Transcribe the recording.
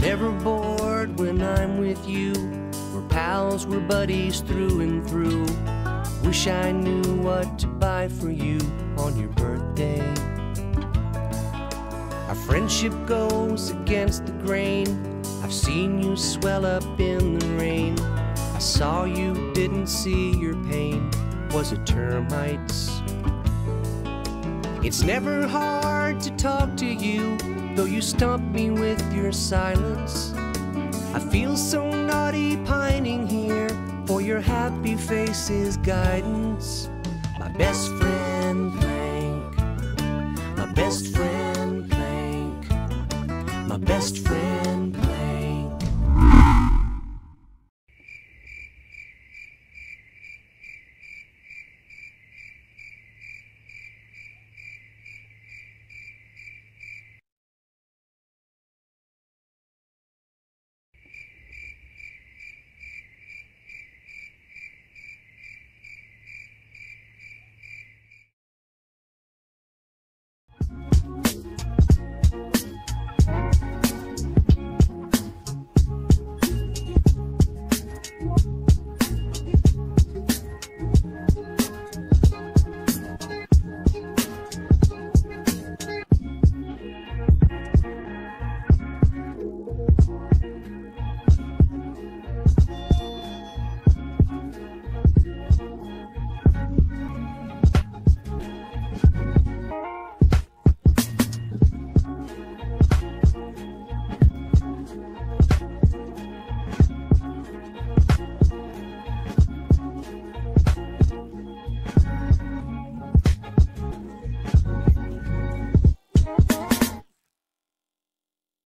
never bored when I'm with you. We're pals, we're buddies through and through. Wish I knew what to buy for you on your birthday. Our friendship goes against the grain. I've seen you swell up in the rain. I saw you, didn't see your pain. Was it termites? It's never hard to talk to you, though you stump me with your silence. I feel so naughty pining here for your happy face's guidance. My best